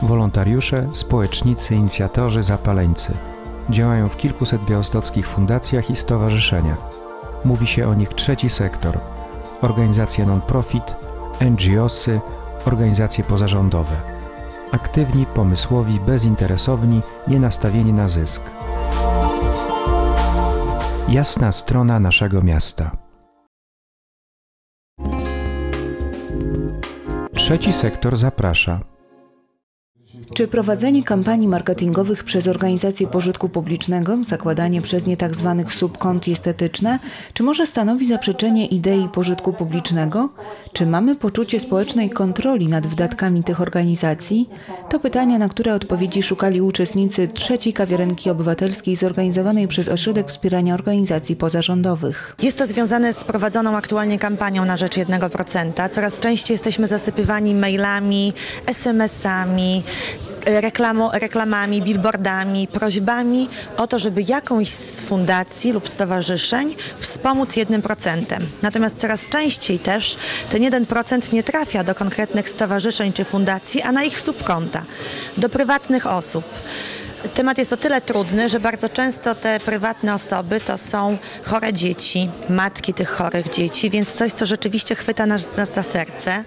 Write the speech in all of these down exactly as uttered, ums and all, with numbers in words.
Wolontariusze, społecznicy, inicjatorzy, zapaleńcy. Działają w kilkuset białostockich fundacjach i stowarzyszeniach. Mówi się o nich trzeci sektor. Organizacje non-profit, N G O sy, organizacje pozarządowe. Aktywni, pomysłowi, bezinteresowni, nie nastawieni na zysk. Jasna strona naszego miasta. Trzeci sektor zaprasza. Czy prowadzenie kampanii marketingowych przez organizacje pożytku publicznego, zakładanie przez nie tzw. subkont jest etyczne? Czy może stanowi zaprzeczenie idei pożytku publicznego? Czy mamy poczucie społecznej kontroli nad wydatkami tych organizacji? To pytania, na które odpowiedzi szukali uczestnicy trzeciej kawiarenki obywatelskiej zorganizowanej przez Ośrodek Wspierania Organizacji Pozarządowych. Jest to związane z prowadzoną aktualnie kampanią na rzecz jednego procenta. Coraz częściej jesteśmy zasypywani mailami, es em esami, Reklamo, reklamami, billboardami, prośbami o to, żeby jakąś z fundacji lub stowarzyszeń wspomóc jednym procentem. Natomiast coraz częściej też ten jeden procent nie trafia do konkretnych stowarzyszeń czy fundacji, a na ich subkonta, do prywatnych osób. Temat jest o tyle trudny, że bardzo często te prywatne osoby to są chore dzieci, matki tych chorych dzieci, więc coś, co rzeczywiście chwyta nas, nas za serce.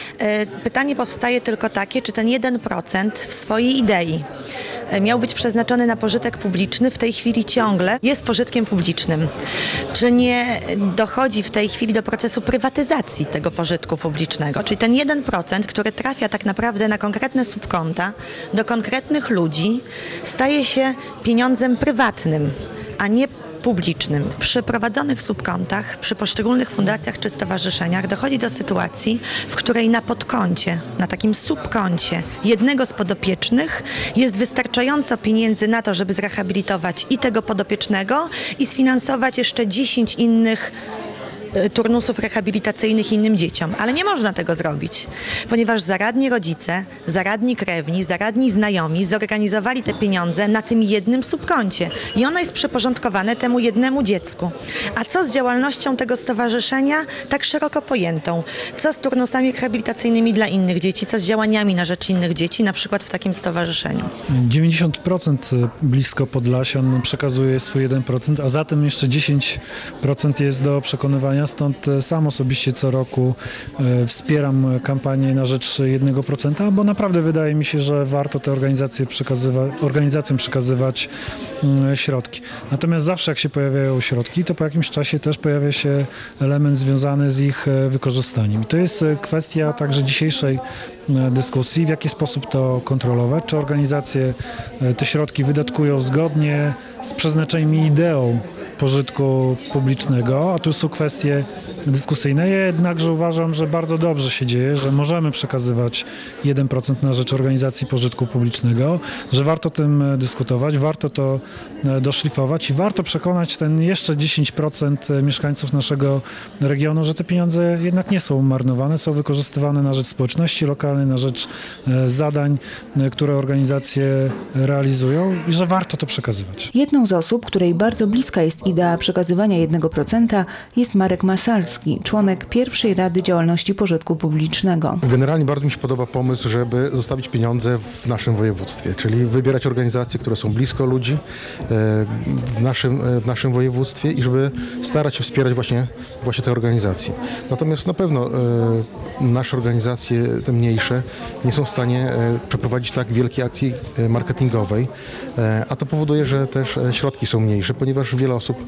Pytanie powstaje tylko takie, czy ten jeden procent w swojej idei miał być przeznaczony na pożytek publiczny, w tej chwili ciągle jest pożytkiem publicznym. Czy nie dochodzi w tej chwili do procesu prywatyzacji tego pożytku publicznego? Czyli ten jeden procent, który trafia tak naprawdę na konkretne subkonta, do konkretnych ludzi, staje się pieniądzem prywatnym, a nie publicznym. Przy prowadzonych subkontach, przy poszczególnych fundacjach czy stowarzyszeniach dochodzi do sytuacji, w której na podkoncie, na takim subkoncie jednego z podopiecznych jest wystarczająco pieniędzy na to, żeby zrehabilitować i tego podopiecznego i sfinansować jeszcze dziesięć innych turnusów rehabilitacyjnych innym dzieciom. Ale nie można tego zrobić, ponieważ zaradni rodzice, zaradni krewni, zaradni znajomi zorganizowali te pieniądze na tym jednym subkoncie i ono jest przyporządkowane temu jednemu dziecku. A co z działalnością tego stowarzyszenia tak szeroko pojętą? Co z turnusami rehabilitacyjnymi dla innych dzieci? Co z działaniami na rzecz innych dzieci, na przykład w takim stowarzyszeniu? dziewięćdziesiąt procent blisko Podlasian przekazuje swój jeden procent, a zatem jeszcze dziesięć procent jest do przekonywania. Stąd sam osobiście co roku wspieram kampanię na rzecz jednego procenta, bo naprawdę wydaje mi się, że warto te organizacje przekazywać, organizacjom przekazywać środki. Natomiast zawsze jak się pojawiają środki, to po jakimś czasie też pojawia się element związany z ich wykorzystaniem. I to jest kwestia także dzisiejszej dyskusji, w jaki sposób to kontrolować, czy organizacje te środki wydatkują zgodnie z przeznaczeniem i ideą pożytku publicznego, a tu są kwestie dyskusyjne. Ja jednakże uważam, że bardzo dobrze się dzieje, że możemy przekazywać jeden procent na rzecz organizacji pożytku publicznego, że warto o tym dyskutować, warto to doszlifować i warto przekonać ten jeszcze dziesięć procent mieszkańców naszego regionu, że te pieniądze jednak nie są marnowane, są wykorzystywane na rzecz społeczności lokalnej, na rzecz zadań, które organizacje realizują i że warto to przekazywać. Jedną z osób, której bardzo bliska jest idea przekazywania jednego procenta, jest Marek Masalski, członek pierwszej Rady Działalności Pożytku Publicznego. Generalnie bardzo mi się podoba pomysł, żeby zostawić pieniądze w naszym województwie, czyli wybierać organizacje, które są blisko ludzi w naszym, w naszym województwie i żeby starać się wspierać właśnie, właśnie te organizacje. Natomiast na pewno nasze organizacje, te mniejsze, nie są w stanie przeprowadzić tak wielkiej akcji marketingowej, a to powoduje, że też środki są mniejsze, ponieważ wiele osób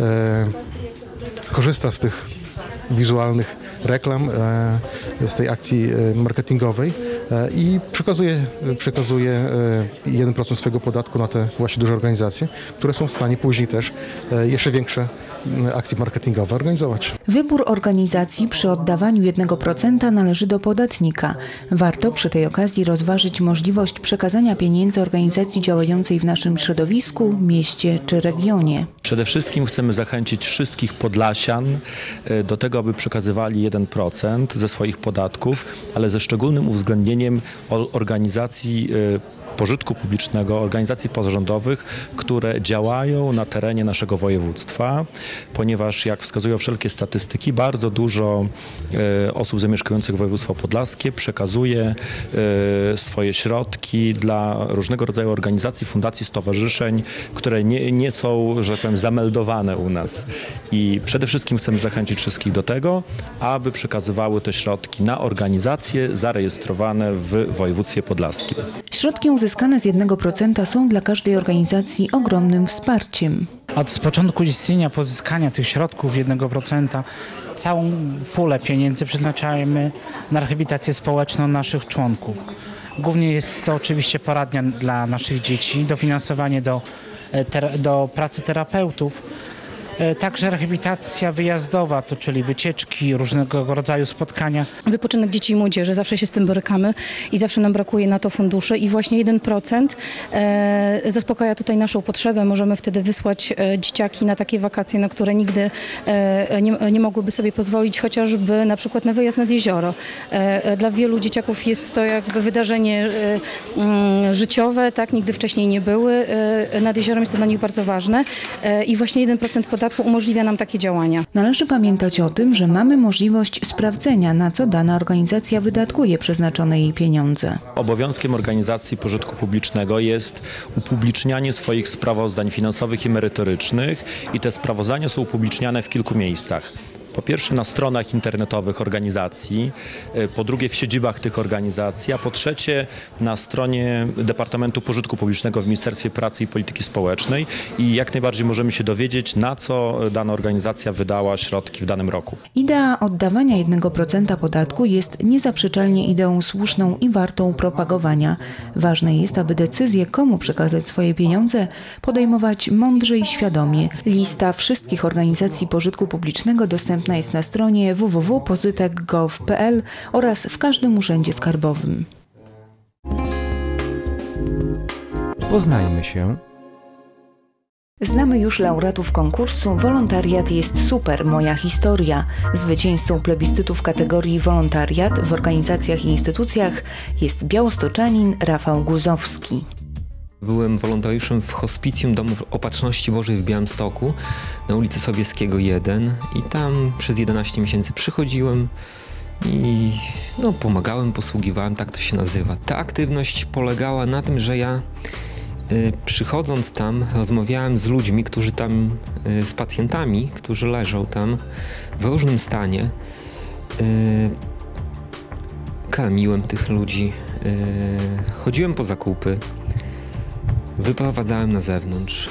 korzysta z tych wizualnych reklam, z tej akcji marketingowej i przekazuje, przekazuje jeden procent swojego podatku na te właśnie duże organizacje, które są w stanie później też jeszcze większe akcje marketingowe organizować. Wybór organizacji przy oddawaniu jednego procenta należy do podatnika. Warto przy tej okazji rozważyć możliwość przekazania pieniędzy organizacji działającej w naszym środowisku, mieście czy regionie. Przede wszystkim chcemy zachęcić wszystkich Podlasian do tego, aby przekazywali jeden procent ze swoich podatków, ale ze szczególnym uwzględnieniem organizacji pożytku publicznego, organizacji pozarządowych, które działają na terenie naszego województwa, ponieważ jak wskazują wszelkie statystyki, bardzo dużo e, osób zamieszkujących województwo podlaskie przekazuje e, swoje środki dla różnego rodzaju organizacji, fundacji, stowarzyszeń, które nie, nie są, że tak powiem, zameldowane u nas. I przede wszystkim chcemy zachęcić wszystkich do tego, aby przekazywały te środki na organizacje zarejestrowane w województwie podlaskim. Środki uzyskane z jednego procenta są dla każdej organizacji ogromnym wsparciem. Od początku istnienia pozyskania tych środków jednego procenta całą pulę pieniędzy przeznaczamy na rehabilitację społeczną naszych członków. Głównie jest to oczywiście poradnia dla naszych dzieci, dofinansowanie do, do pracy terapeutów, także rehabilitacja wyjazdowa, to czyli wycieczki, różnego rodzaju spotkania. Wypoczynek dzieci i młodzieży, zawsze się z tym borykamy i zawsze nam brakuje na to funduszy i właśnie jeden procent e, zaspokaja tutaj naszą potrzebę. Możemy wtedy wysłać e, dzieciaki na takie wakacje, na które nigdy e, nie, nie mogłyby sobie pozwolić, chociażby na przykład na wyjazd nad jezioro. E, dla wielu dzieciaków jest to jakby wydarzenie e, m, życiowe, tak, nigdy wcześniej nie były. E, nad jeziorem jest to dla nich bardzo ważne e, i właśnie jeden procent podatku umożliwia nam takie działania. Należy pamiętać o tym, że mamy możliwość sprawdzenia, na co dana organizacja wydatkuje przeznaczone jej pieniądze. Obowiązkiem organizacji pożytku publicznego jest upublicznianie swoich sprawozdań finansowych i merytorycznych i te sprawozdania są upubliczniane w kilku miejscach. Po pierwsze na stronach internetowych organizacji, po drugie w siedzibach tych organizacji, a po trzecie na stronie Departamentu Pożytku Publicznego w Ministerstwie Pracy i Polityki Społecznej i jak najbardziej możemy się dowiedzieć, na co dana organizacja wydała środki w danym roku. Idea oddawania jednego procenta podatku jest niezaprzeczalnie ideą słuszną i wartą propagowania. Ważne jest, aby decyzję, komu przekazać swoje pieniądze, podejmować mądrze i świadomie. Lista wszystkich organizacji pożytku publicznego dostępna jest na stronie w w w kropka pozytek kropka gov kropka p l oraz w każdym urzędzie skarbowym. Poznajmy się. Znamy już laureatów konkursu Wolontariat jest super, moja historia. Zwycięzcą plebiscytu w kategorii wolontariat w organizacjach i instytucjach jest białostoczanin Rafał Guzowski. Byłem wolontariuszem w Hospicjum Domu Opatrzności Bożej w Białymstoku na ulicy Sobieskiego jeden i tam przez jedenaście miesięcy przychodziłem i no, pomagałem, posługiwałem, tak to się nazywa. Ta aktywność polegała na tym, że ja y, przychodząc tam rozmawiałem z ludźmi, którzy tam, y, z pacjentami, którzy leżą tam w różnym stanie. Y, karmiłem tych ludzi, y, chodziłem po zakupy. Wyprowadzałem na zewnątrz.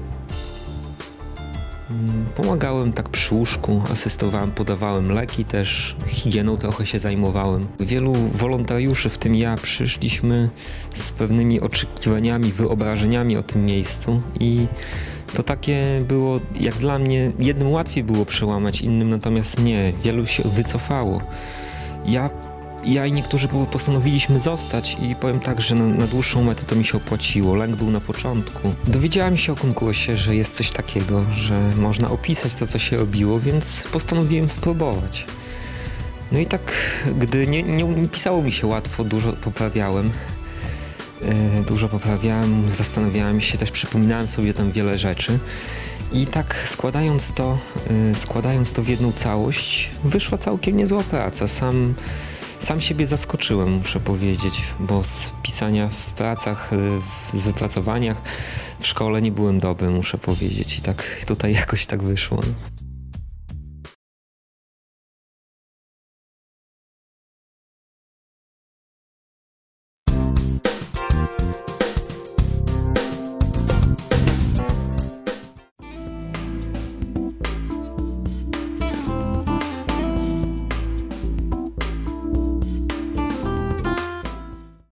Pomagałem tak przy łóżku, asystowałem, podawałem leki też, higieną trochę się zajmowałem. Wielu wolontariuszy, w tym ja, przyszliśmy z pewnymi oczekiwaniami, wyobrażeniami o tym miejscu i to takie było, jak dla mnie, jednym łatwiej było przełamać, innym natomiast nie. Wielu się wycofało. Ja Ja i niektórzy postanowiliśmy zostać i powiem tak, że na, na dłuższą metę to mi się opłaciło. Lęk był na początku. Dowiedziałem się o konkursie, że jest coś takiego, że można opisać to, co się robiło, więc postanowiłem spróbować. No i tak, gdy nie, nie, nie pisało mi się łatwo, dużo poprawiałem. Yy, dużo poprawiałem, zastanawiałem się, też przypominałem sobie tam wiele rzeczy. I tak składając to, yy, składając to w jedną całość, wyszła całkiem niezła praca. Sam Sam siebie zaskoczyłem, muszę powiedzieć, bo z pisania w pracach, z wypracowaniach w szkole nie byłem dobry, muszę powiedzieć. I tak tutaj jakoś tak wyszło.